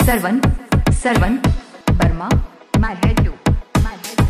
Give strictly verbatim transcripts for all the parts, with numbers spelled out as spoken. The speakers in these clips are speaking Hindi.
Sarwan Sarvan Verma my head to my head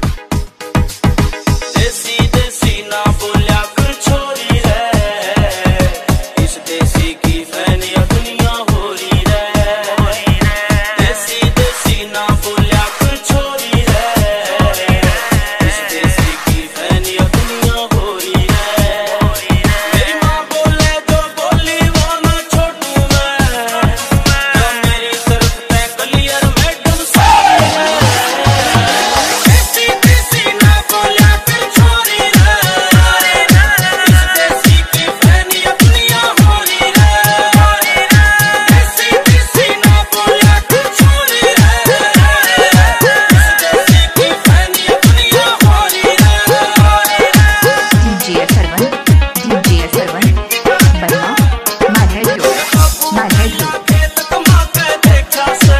desi desi ना बोलिया कर छोरी रे, इस देसी की फैनिया दुनिया हो रही रे। देसी देसी ना बोलिया कर छोरी रे, इस देसी की फैनिया दुनिया हो रही रे। मेरी माँ बोले जो बोली वो ना छोड़ू मैं, जो मेरी तरफ पे क्लियर मैडम सारी है। देसी देसी ना बोलिया कर छोरी रे, इस देसी की फैनिया दुनिया हो रही रे। देसी देसी ना बोलिया कर छोरी रे, इस देसी की फैनिया दुनिया हो रही रे। DJ Sarvan DJ Sarwan Verma my head to my head to खेत कमा के देखा से,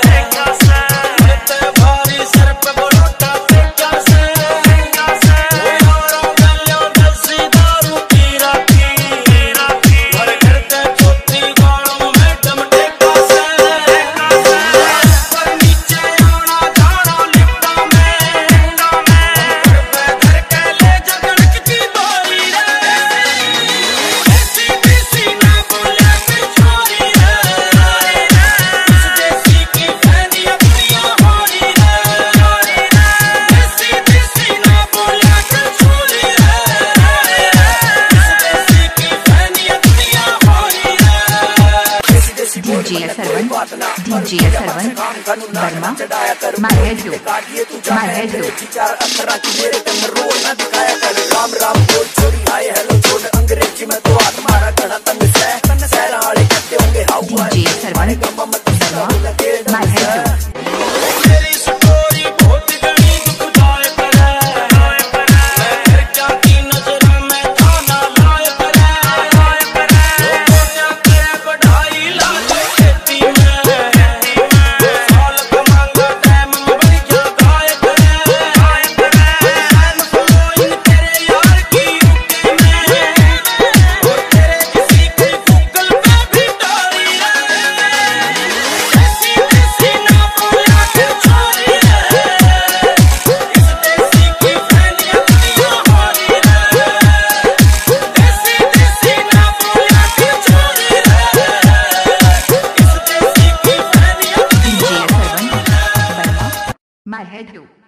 इतने भारी सर पे बड़ोटा फेंका से। यारों गलियों देसी दारू पी रखी, और घर के चौथी गालों मैडम टेका से। पर नीचे आना जाना लिफ्टा में, घर पे घर के ले जगड़क की बोरी रे। देसी देसी ना बोलिया कर छोरी रे, इस देसी की फैनिया दुनिया हो रही रे। देसी देसी ना बोलिया कर छोरी रे, इस देसी की फैनिया दुनिया हो रही रे। DJ Sarvan DJ Sarwan Verma my head to my head to Ram Ram बोल छोरी हाय हेलो छोड़ अंग्रेजी में तो हाथ मारा कड़ा तंग से सहरा वाले कहते होंगे how are DJ Sarwan Verma my head to मेरी स्टोरी बहुत गणी दुख जाए पर है, मैं घर जाती नजर में थाना लाए पर है। दुनिया करे बढ़ाई लाल खेती में, दो साल कमांगा टाइम में बढ़ गया गाय पर है। फैन फॉलोइंग तेरे यार की यूके में, और तेरे किसी की गूगल पे भी डाली रे। देसी देसी ना बोलिया कर छोरी रे, इस देसी की फैनिया दुनिया हो रही रे। देसी देसी ना बोलिया कर छोरी रे, इस देसी की फैनिया दुनिया DJ Sarwan Verma my head to